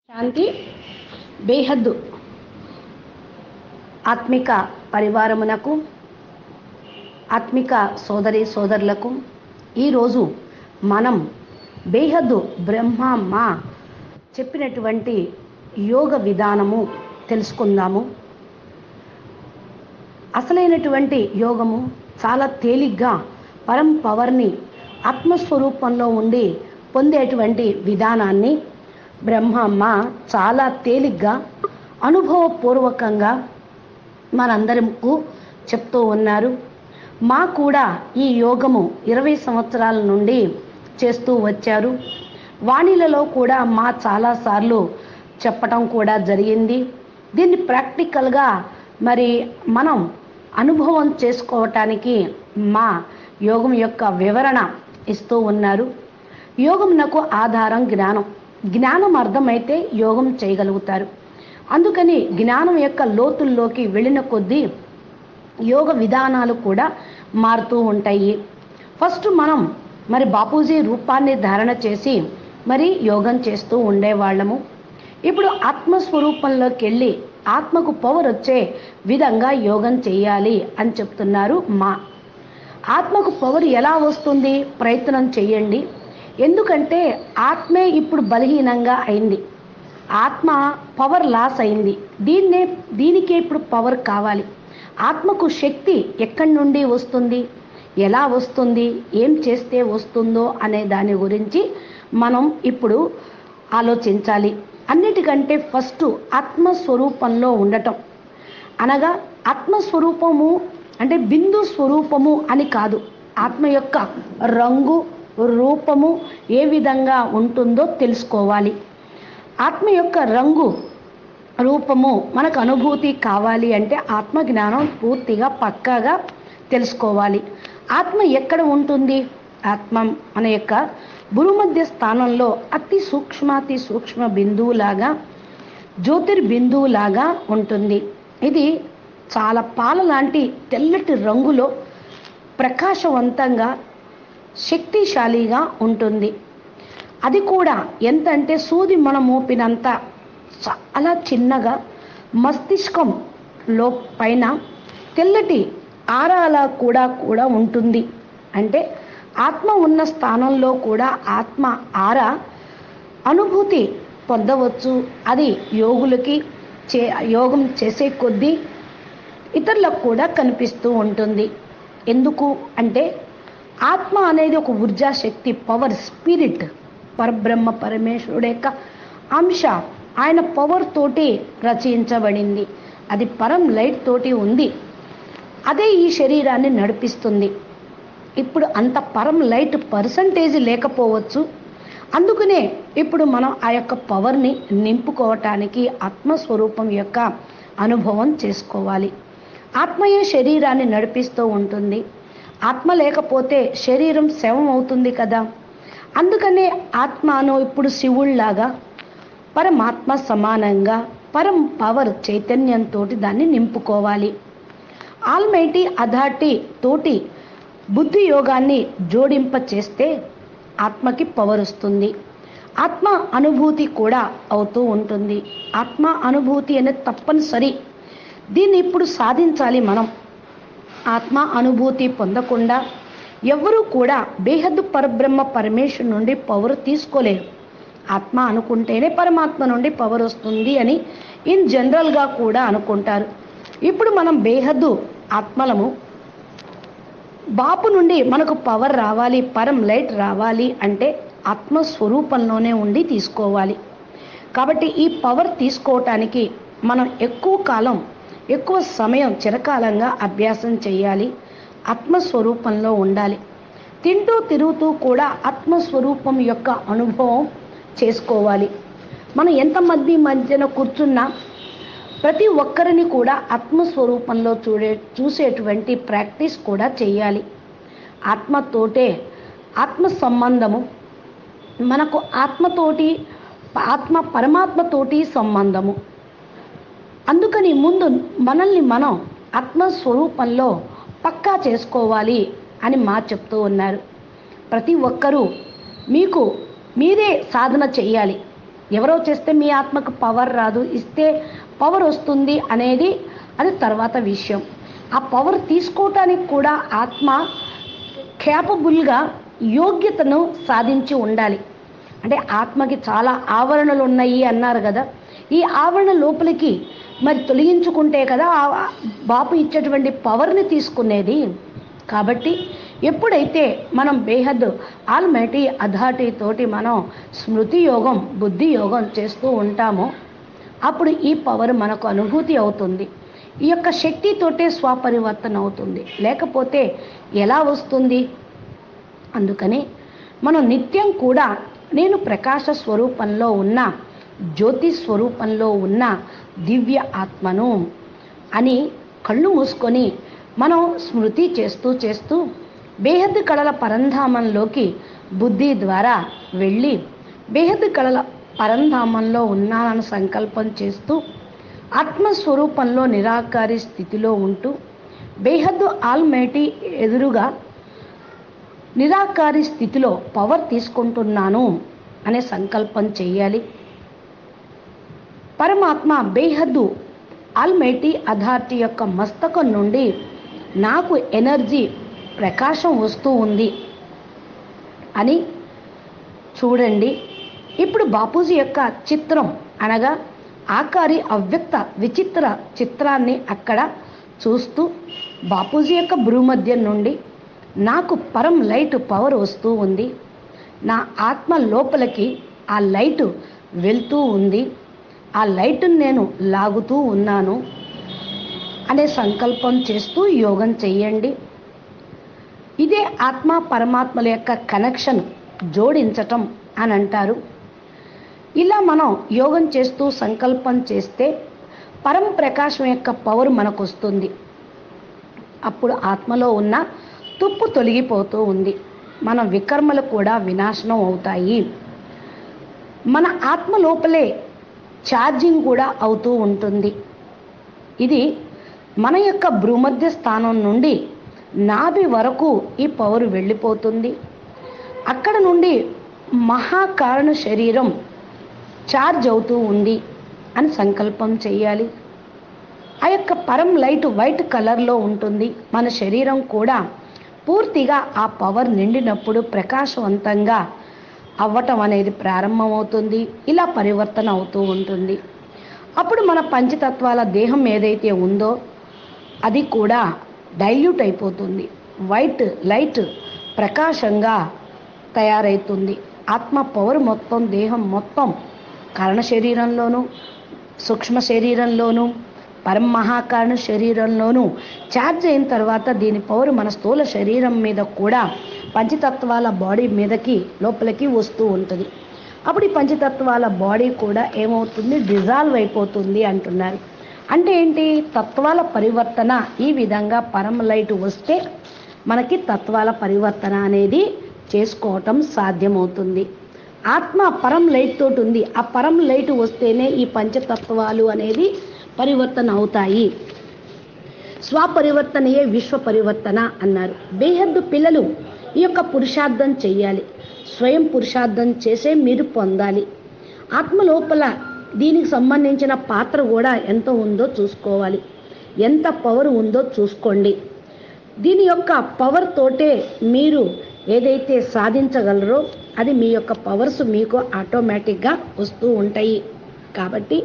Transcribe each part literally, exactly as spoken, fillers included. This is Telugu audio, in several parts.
శాంతి బేహద్దు ఆత్మిక పరివారమునకు ఆత్మిక సోదరి సోదరులకు ఈరోజు మనం బేహద్దు బ్రహ్మమ్మ చెప్పినటువంటి యోగ విధానము తెలుసుకుందాము. అసలైనటువంటి యోగము చాలా తేలిగ్గా పరం పవర్ని ఆత్మస్వరూపంలో ఉండి పొందేటువంటి విధానాన్ని బ్రహ్మమ్మ చాలా తేలిగ్గా అనుభవపూర్వకంగా మనందరకు చెప్తూ ఉన్నారు. మా కూడా ఈ యోగము ఇరవై సంవత్సరాల నుండి చేస్తూ వచ్చారు. వాణిలలో కూడా మా చాలాసార్లు చెప్పటం కూడా జరిగింది. దీన్ని ప్రాక్టికల్గా మరి మనం అనుభవం చేసుకోవటానికి మా యోగం యొక్క వివరణ ఇస్తూ ఉన్నారు. యోగమునకు ఆధారం జ్ఞానం. జ్ఞానం అర్థమైతే యోగం చేయగలుగుతారు. అందుకని జ్ఞానం యొక్క లోతుల్లోకి వెళ్ళిన కొద్దీ యోగ విధానాలు కూడా మారుతూ ఉంటాయి. ఫస్ట్ మనం మరి బాపూజీ రూపాన్ని ధారణ చేసి మరి యోగం చేస్తూ ఉండేవాళ్ళము. ఇప్పుడు ఆత్మస్వరూపంలోకి వెళ్ళి ఆత్మకు పవర్ వచ్చే విధంగా యోగం చేయాలి అని చెప్తున్నారు. మా ఆత్మకు పవర్ ఎలా వస్తుంది? ప్రయత్నం చేయండి. ఎందుకంటే ఆత్మే ఇప్పుడు బలహీనంగా అయింది. ఆత్మ పవర్ లాస్ అయింది. దీన్నే దీనికే ఇప్పుడు పవర్ కావాలి. ఆత్మకు శక్తి ఎక్కడి నుండి వస్తుంది, ఎలా వస్తుంది, ఏం చేస్తే వస్తుందో అనే దాని గురించి మనం ఇప్పుడు ఆలోచించాలి. అన్నిటికంటే ఫస్ట్ ఆత్మస్వరూపంలో ఉండటం అనగా ఆత్మస్వరూపము అంటే బిందు స్వరూపము అని కాదు. ఆత్మ యొక్క రంగు రూపము ఏ విధంగా ఉంటుందో తెలుసుకోవాలి. ఆత్మ యొక్క రంగు రూపము మనకు అనుభూతి కావాలి అంటే ఆత్మ జ్ఞానం పూర్తిగా పక్కాగా తెలుసుకోవాలి. ఆత్మ ఎక్కడ ఉంటుంది? ఆత్మ మన యొక్క భూమధ్య స్థానంలో అతి సూక్ష్మాతి సూక్ష్మ బిందువులాగా జ్యోతిర్బిందువులాగా ఉంటుంది. ఇది చాలా పాల లాంటి తెల్లటి రంగులో ప్రకాశవంతంగా శక్తిశాలిగా ఉంటుంది. అది కూడా ఎంత అంటే సూది మన మోపినంత చాలా చిన్నగా మస్తిష్కంలో పైన తెల్లటి ఆరాల కూడా కూడా ఉంటుంది. అంటే ఆత్మ ఉన్న స్థానంలో కూడా ఆత్మ ఆర అనుభూతి పొందవచ్చు. అది యోగులకి చే యోగం చేసే కొద్దీ ఇతరులకు కూడా కనిపిస్తూ ఉంటుంది. ఎందుకు అంటే ఆత్మ అనేది ఒక ఊర్జా శక్తి, పవర్, స్పిరిట్, పరబ్రహ్మ పరమేశ్వరుడు యొక్క అంశ. ఆయన పవర్ తోటి రచయించబడింది. అది పరం లైట్ తోటి ఉంది. అదే ఈ శరీరాన్ని నడిపిస్తుంది. ఇప్పుడు అంత పరం లైట్ పర్సంటేజ్ లేకపోవచ్చు. అందుకనే ఇప్పుడు మనం ఆ యొక్క పవర్ని నింపుకోవటానికి ఆత్మస్వరూపం యొక్క అనుభవం చేసుకోవాలి. ఆత్మయే శరీరాన్ని నడిపిస్తూ ఉంటుంది. ఆత్మ లేకపోతే శరీరం శవం అవుతుంది కదా. అందుకనే ఆత్మను ఇప్పుడు శివుళ్లాగా పరమాత్మ సమానంగా పరం పవర్ చైతన్యంతో దాన్ని నింపుకోవాలి. ఆల్మైటీ అథారిటీ తోటి బుద్ధి యోగాన్ని జోడింప చేస్తే ఆత్మకి పవర్ వస్తుంది. ఆత్మ అనుభూతి కూడా అవుతూ ఉంటుంది. ఆత్మ అనుభూతి అనేది తప్పనిసరి. దీన్ని ఇప్పుడు సాధించాలి మనం. ఆత్మ అనుభూతి పొందకుండా ఎవరూ కూడా బేహద్దు పరబ్రహ్మ పరమేశ్వరు నుండి పవర్ తీసుకోలేరు. ఆత్మ అనుకుంటేనే పరమాత్మ నుండి పవర్ వస్తుంది అని ఇన్ జనరల్గా కూడా అనుకుంటారు. ఇప్పుడు మనం బేహద్దు ఆత్మలము. బాపు నుండి మనకు పవర్ రావాలి, పరం లైట్ రావాలి అంటే ఆత్మస్వరూపంలోనే ఉండి తీసుకోవాలి. కాబట్టి ఈ పవర్ తీసుకోవటానికి మనం ఎక్కువ కాలం ఎక్కువ సమయం చిరకాలంగా అభ్యాసం చేయాలి. ఆత్మస్వరూపంలో ఉండాలి. తింటూ తిరుగుతూ కూడా ఆత్మస్వరూపం యొక్క అనుభవం చేసుకోవాలి. మనం ఎంతమంది మధ్యన కూర్చున్నా ప్రతి ఒక్కరిని కూడా ఆత్మస్వరూపంలో చూడే చూసేటువంటి ప్రాక్టీస్ కూడా చేయాలి. ఆత్మతోటే ఆత్మ సంబంధము మనకు ఆత్మతోటి ఆత్మ పరమాత్మతోటి సంబంధము. అందుకని ముందు మనల్ని మనం ఆత్మస్వరూపంలో పక్కా చేసుకోవాలి అని మా చెప్తూ ఉన్నారు. ప్రతి ఒక్కరూ మీకు మీరే సాధన చేయాలి. ఎవరో చేస్తే మీ ఆత్మకు పవర్ రాదు, ఇస్తే పవర్ వస్తుంది అనేది అది తర్వాత విషయం. ఆ పవర్ తీసుకోవటానికి కూడా ఆత్మ క్యాపబుల్గా యోగ్యతను సాధించి ఉండాలి. అంటే ఆత్మకి చాలా ఆవరణలు ఉన్నాయి అన్నారు కదా, ఈ ఆవరణ లోపలికి మరి తొలగించుకుంటే కదా ఆ బాపు ఇచ్చేటువంటి పవర్ని తీసుకునేది. కాబట్టి ఎప్పుడైతే మనం బేహద్ ఆల్మైటీ అథారిటీ తోటి మనం స్మృతి యోగం, బుద్ధి యోగం చేస్తూ ఉంటామో అప్పుడు ఈ పవర్ మనకు అనుభూతి అవుతుంది. ఈ యొక్క శక్తితోటే స్వపరివర్తన అవుతుంది, లేకపోతే ఎలా వస్తుంది? అందుకని మనం నిత్యం కూడా నేను ప్రకాశ స్వరూపంలో ఉన్న, జ్యోతి స్వరూపంలో ఉన్న దివ్య ఆత్మను అని కళ్ళు మూసుకొని మనం స్మృతి చేస్తూ చేస్తూ బేహద్ కళల పరంధామంలోకి బుద్ధి ద్వారా వెళ్ళి బేహద్ కళల పరంధామంలో ఉన్నానని సంకల్పం చేస్తూ ఆత్మస్వరూపంలో నిరాకారి స్థితిలో ఉంటూ బేహద్ ఆల్మైటీ ఎదురుగా నిరాకారి స్థితిలో పవర్ తీసుకుంటున్నాను అనే సంకల్పం చేయాలి. పరమాత్మ బేహద్దు ఆల్మైటీ అథారిటీ యొక్క మస్తకం నుండి నాకు ఎనర్జీ, ప్రకాశం వస్తూ ఉంది అని చూడండి. ఇప్పుడు బాపూజీ యొక్క చిత్రం అనగా ఆకారి అవ్యక్త విచిత్ర చిత్రాన్ని అక్కడ చూస్తూ బాపూజీ యొక్క భ్రూమధ్యం నుండి నాకు పరం లైట్ పవర్ వస్తూ ఉంది, నా ఆత్మ లోపలికి ఆ లైటు వెళ్తూ ఉంది, ఆ లైటును నేను లాగుతూ ఉన్నాను అనే సంకల్పం చేస్తూ యోగం చెయ్యండి. ఇదే ఆత్మ పరమాత్మల యొక్క కనెక్షన్ జోడించటం అని అంటారు. ఇలా మనం యోగం చేస్తూ సంకల్పం చేస్తే పరం ప్రకాశం యొక్క పవర్ మనకు వస్తుంది. అప్పుడు ఆత్మలో ఉన్న తుప్పు తొలగిపోతూ ఉంది, మన వికర్మలు కూడా వినాశనం అవుతాయి, మన ఆత్మ లోపలే ఛార్జింగ్ కూడా అవుతూ ఉంటుంది. ఇది మన యొక్క భ్రూమధ్య స్థానం నుండి నాభి వరకు ఈ పవర్ వెళ్ళిపోతుంది. అక్కడ నుండి మహాకారణ శరీరం ఛార్జ్ అవుతూ ఉంది అని సంకల్పం చేయాలి. ఆ యొక్క పరం లైట్ వైట్ కలర్లో ఉంటుంది. మన శరీరం కూడా పూర్తిగా ఆ పవర్ నిండినప్పుడు ప్రకాశవంతంగా అవ్వటం అనేది ప్రారంభమవుతుంది. ఇలా పరివర్తన అవుతూ ఉంటుంది. అప్పుడు మన పంచతత్వాల దేహం ఏదైతే ఉందో అది కూడా డైల్యూట్ అయిపోతుంది, వైట్ లైట్ ప్రకాశంగా తయారవుతుంది. ఆత్మ పవర్ మొత్తం దేహం మొత్తం కారణ శరీరంలోనూ సూక్ష్మ శరీరంలోనూ పరమహాకారణ శరీరంలోనూ ఛార్జ్ అయిన తర్వాత దీని పవర్ మన స్థూల శరీరం మీద కూడా పంచతత్వాల బాడీ మీదకి లోపలికి వస్తూ ఉంటుంది. అప్పుడు ఈ పంచతత్వాల బాడీ కూడా ఏమవుతుంది, డిజాల్వ్ అయిపోతుంది అంటున్నారు. అంటే ఏంటి, తత్వాల పరివర్తన. ఈ విధంగా పరమ లైట్ వస్తే మనకి తత్వాల పరివర్తన అనేది చేసుకోవటం సాధ్యమవుతుంది. ఆత్మ పరం లైట్ తోటి ఉంది, ఆ పరం లైట్ వస్తేనే ఈ పంచతత్వాలు అనేది పరివర్తన అవుతాయి. స్వపరివర్తనయే విశ్వ పరివర్తన అన్నారు. బేహద్దు పిల్లలు ఈ యొక్క పురుషార్థం చెయ్యాలి. స్వయం పురుషార్థం చేసే మీరు పొందాలి. ఆత్మ లోపల దీనికి సంబంధించిన పాత్ర కూడా ఎంత ఉందో చూసుకోవాలి, ఎంత పవర్ ఉందో చూసుకోండి. దీని యొక్క పవర్ తోటే మీరు ఏదైతే సాధించగలరో అది మీ యొక్క పవర్స్ మీకు ఆటోమేటిక్గా వస్తూ ఉంటాయి. కాబట్టి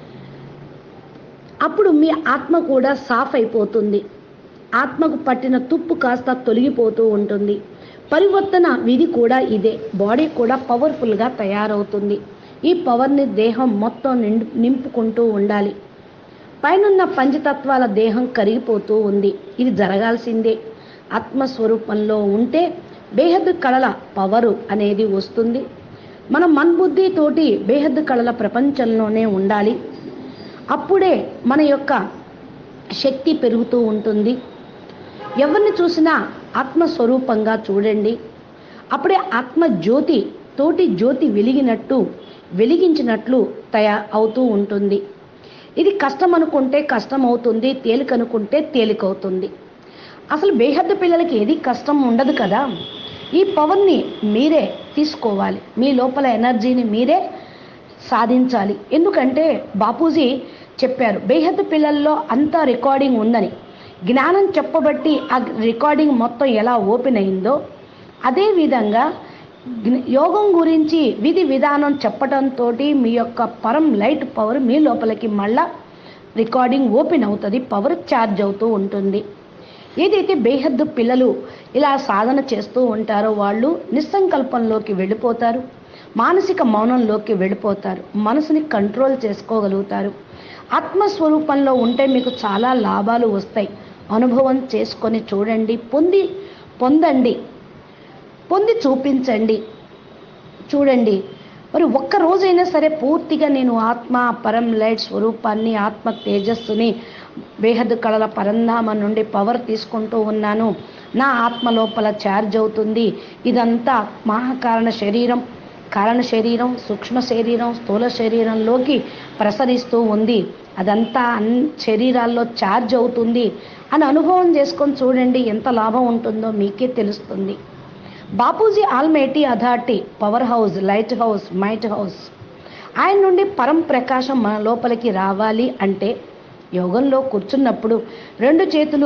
అప్పుడు మీ ఆత్మ కూడా సాఫ్ అయిపోతుంది. ఆత్మకు పట్టిన తుప్పు కాస్త తొలగిపోతూ ఉంటుంది. పరివర్తన విధి కూడా ఇదే. బాడీ కూడా పవర్ఫుల్గా తయారవుతుంది. ఈ పవర్ని దేహం మొత్తం నిండు నింపుకుంటూ ఉండాలి. పైనున్న పంచతత్వాల దేహం కరిగిపోతూ ఉంది, ఇది జరగాల్సిందే. ఆత్మస్వరూపంలో ఉంటే బేహద్ కళల పవరు అనేది వస్తుంది. మన మన్బుద్ధితోటి బేహద్ కళల ప్రపంచంలోనే ఉండాలి. అప్పుడే మన యొక్క శక్తి పెరుగుతూ ఉంటుంది. ఎవరిని చూసినా ఆత్మస్వరూపంగా చూడండి. అప్పుడే ఆత్మ జ్యోతి తోటి జ్యోతి వెలిగినట్టు వెలిగించినట్లు తయా అవుతూ ఉంటుంది. ఇది కష్టం అనుకుంటే కష్టం అవుతుంది, తేలిక అనుకుంటే తేలికవుతుంది. అసలు బేహద్దు పిల్లలకి ఏది కష్టం ఉండదు కదా. ఈ పవర్ని మీరే తీసుకోవాలి, మీ లోపల ఎనర్జీని మీరే సాధించాలి. ఎందుకంటే బాపూజీ చెప్పారు, బేహద్దు పిల్లల్లో అంతా రికార్డింగ్ ఉందని. జ్ఞానం చెప్పబట్టి ఆ రికార్డింగ్ మొత్తం ఎలా ఓపెన్ అయిందో, అదేవిధంగా యోగం గురించి విధి విధానం చెప్పడంతో మీ యొక్క పరం లైట్ పవర్ మీ లోపలికి మళ్ళా రికార్డింగ్ ఓపెన్ అవుతుంది, పవర్ ఛార్జ్ అవుతూ ఉంటుంది. ఏదైతే బేహద్దు పిల్లలు ఇలా సాధన చేస్తూ ఉంటారో వాళ్ళు నిస్సంకల్పంలోకి వెళ్ళిపోతారు, మానసిక మౌనంలోకి వెళ్ళిపోతారు, మనసుని కంట్రోల్ చేసుకోగలుగుతారు. ఆత్మస్వరూపంలో ఉంటే మీకు చాలా లాభాలు వస్తాయి. అనుభవం చేసుకొని చూడండి, పొంది పొందండి, పొంది చూపించండి. చూడండి, మరి ఒక్క రోజైనా సరే పూర్తిగా నేను ఆత్మ పరం లైట్ స్వరూపాన్ని, ఆత్మ తేజస్సుని, బేహద్దు కళల పరంధామ నుండి పవర్ తీసుకుంటూ ఉన్నాను, నా ఆత్మ లోపల ఛార్జ్ అవుతుంది, ఇదంతా మహాకారణ శరీరం, కారణ శరీరం, సూక్ష్మ శరీరం, స్థూల శరీరంలోకి ప్రసరిస్తూ ఉంది, అదంతా అన్ శరీరాల్లో ఛార్జ్ అవుతుంది అని అనుభవం చేసుకొని చూడండి, ఎంత లాభం ఉంటుందో మీకే తెలుస్తుంది. Bapuji almighty authority, power house, light house, might house, ఆయన నుండి పరం ప్రకాశం మన లోపలికి రావాలి అంటే యోగంలో కూర్చున్నప్పుడు రెండు చేతులు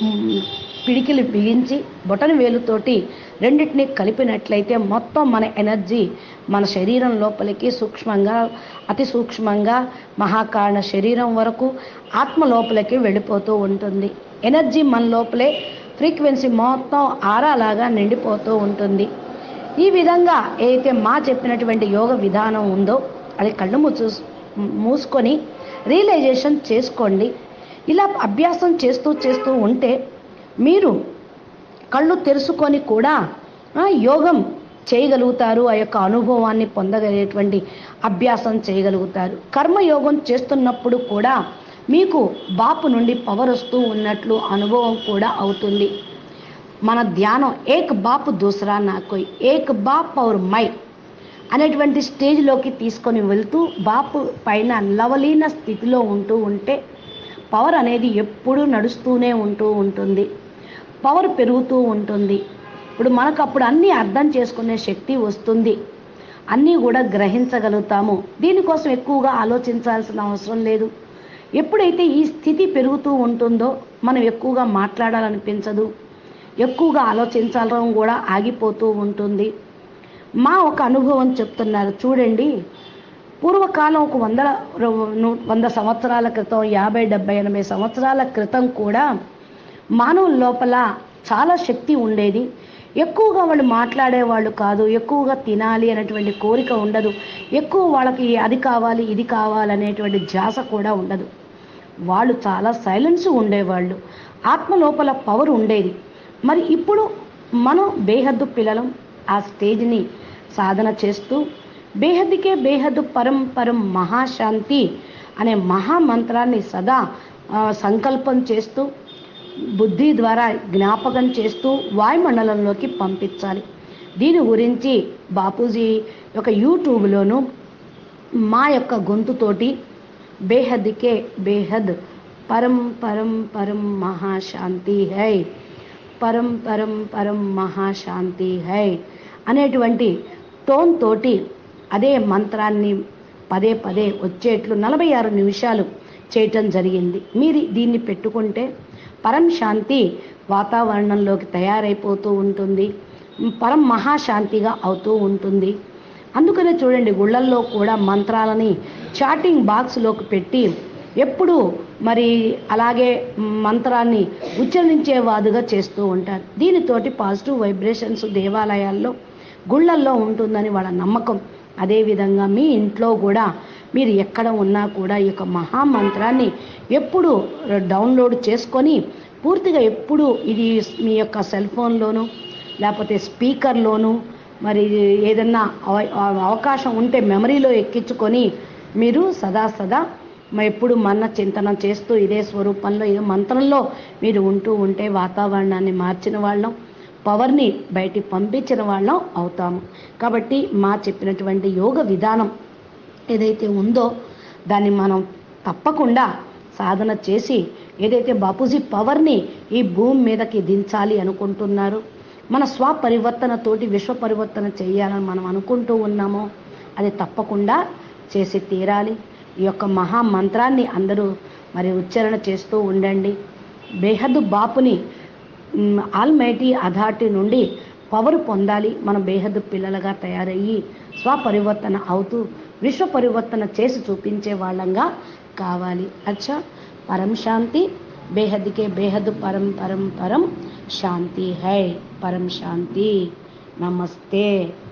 పిడికిలు బిగించి బొటన వేలుతోటి రెండింటిని కలిపినట్లయితే మొత్తం మన ఎనర్జీ మన శరీరం లోపలికి సూక్ష్మంగా, అతి సూక్ష్మంగా మహాకారణ శరీరం వరకు ఆత్మ లోపలికి వెళ్ళిపోతూ ఉంటుంది. ఎనర్జీ మన లోపలే ఫ్రీక్వెన్సీ మొత్తం ఆరాలాగా నిండిపోతూ ఉంటుంది. ఈ విధంగా ఏదైతే మా చెప్పినటువంటి యోగ విధానం ఉందో అది కళ్ళు మూసు మూసుకొని రియలైజేషన్ చేసుకోండి. ఇలా అభ్యాసం చేస్తూ చేస్తూ ఉంటే మీరు కళ్ళు తెరుచుకొని కూడా యోగం చేయగలుగుతారు, ఆ యొక్క అనుభవాన్ని పొందగలిగేటువంటి అభ్యాసం చేయగలుగుతారు. కర్మయోగం చేస్తున్నప్పుడు కూడా మీకు బాపు నుండి పవర్ వస్తూ ఉన్నట్లు అనుభవం కూడా అవుతుంది. మన ధ్యానం ఏక్ బాప్ దూసరా నా కోయ్, ఏక్ బాప్ ఔర్ మై అనేటువంటి స్టేజ్లోకి తీసుకొని వెళ్తూ బాపు పైన లవలీన స్థితిలో ఉంటూ ఉంటే పవర్ అనేది ఎప్పుడూ నడుస్తూనే ఉంటూ ఉంటుంది, పవర్ పెరుగుతూ ఉంటుంది. ఇప్పుడు మనకు అప్పుడు అన్నీ అర్థం చేసుకునే శక్తి వస్తుంది, అన్నీ కూడా గ్రహించగలుగుతాము. దీనికోసం ఎక్కువగా ఆలోచించాల్సిన అవసరం లేదు. ఎప్పుడైతే ఈ స్థితి పెరుగుతూ ఉంటుందో మనం ఎక్కువగా మాట్లాడాలనిపించదు, ఎక్కువగా ఆలోచించడం కూడా ఆగిపోతూ ఉంటుంది. మా ఒక అనుభవం చెప్తున్నారు చూడండి. పూర్వకాలం ఒక వంద వంద సంవత్సరాల క్రితం, యాభై డెబ్బై ఎనభై సంవత్సరాల క్రితం కూడా మానవుల లోపల చాలా శక్తి ఉండేది. ఎక్కువగా వాళ్ళు మాట్లాడేవాళ్ళు కాదు, ఎక్కువగా తినాలి అనేటువంటి కోరిక ఉండదు, ఎక్కువ వాళ్ళకి అది కావాలి ఇది కావాలనేటువంటి ధ్యాస కూడా ఉండదు. వాళ్ళు చాలా సైలెన్స్ ఉండేవాళ్ళు, ఆత్మ లోపల పవర్ ఉండేది. మరి ఇప్పుడు మనం బేహద్దు పిల్లలం ఆ స్టేజ్ని సాధన చేస్తూ బేహద్దుకే బేహద్దు పరం పరం మహాశాంతి అనే మహామంత్రాన్ని సదా సంకల్పం చేస్తూ బుద్ధి ద్వారా జ్ఞాపకం చేస్తూ వాయుమండలంలోకి పంపించాలి. దీని గురించి బాపూజీ యొక్క యూట్యూబ్లోను మా యొక్క గొంతుతోటి బేహద్కే బేహద్ పరం పరం పరం మహాశాంతి హై, పరం పరం పరం మహాశాంతి హై అనేటువంటి టోన్ తోటి అదే మంత్రాన్ని పదే పదే వచ్చేట్లు నలభై ఆరు నిమిషాలు చేయటం జరిగింది. మీరు దీన్ని పెట్టుకుంటే పరం శాంతి వాతావరణంలోకి తయారైపోతూ ఉంటుంది, పరం మహాశాంతిగా అవుతూ ఉంటుంది. అందుకనే చూడండి, గుళ్ళల్లో కూడా మంత్రాలని చాటింగ్ బాక్స్లోకి పెట్టి ఎప్పుడు మరి అలాగే మంత్రాన్ని ఉచ్చరించేవాదుగా చేస్తూ ఉంటారు. దీనితోటి పాజిటివ్ వైబ్రేషన్స్ దేవాలయాల్లో గుళ్ళల్లో ఉంటుందని వాళ్ళ నమ్మకం. అదేవిధంగా మీ ఇంట్లో కూడా మీరు ఎక్కడ ఉన్నా కూడా ఈ యొక్క మహామంత్రాన్ని ఎప్పుడు డౌన్లోడ్ చేసుకొని పూర్తిగా ఎప్పుడు ఇది మీ యొక్క సెల్ ఫోన్లోనూ లేకపోతే స్పీకర్లోనూ మరి ఏదన్నా అవకాశం ఉంటే మెమరీలో ఎక్కించుకొని మీరు సదా సదా ఎప్పుడు మన చింతన చేస్తూ ఇదే స్వరూపంలో ఇదే మంత్రంలో మీరు ఉంటూ ఉంటే వాతావరణాన్ని మార్చిన వాళ్ళం, పవర్ని బయటికి పంపించిన వాళ్ళం అవుతాము. కాబట్టి మా చెప్పినటువంటి యోగ విధానం ఏదైతే ఉందో దాన్ని మనం తప్పకుండా సాధన చేసి ఏదైతే బాపూజీ పవర్ని ఈ భూమి మీదకి దించాలి అనుకుంటున్నారో, మన స్వపరివర్తనతోటి విశ్వ పరివర్తన చేయాలని మనం అనుకుంటూ ఉన్నామో అది తప్పకుండా చేసి తీరాలి. ఈ యొక్క మహా మంత్రాన్ని అందరూ మరి ఉచ్చారణ చేస్తూ ఉండండి. బేహద్దు బాపుని ఆల్మైటీ అథారిటీ నుండి పవర్ పొందాలి. మనం బేహద్దు పిల్లలుగా తయారయ్యి స్వపరివర్తన అవుతూ విశ్వ పరివర్తన చేసి చూపించే వాళ్ళంగా కావాలి. అచ్చా, పరం శాంతి. బేహద్కే బేహద్ పరం పరం పరం శాంతి హై. పరం శాంతి. నమస్తే.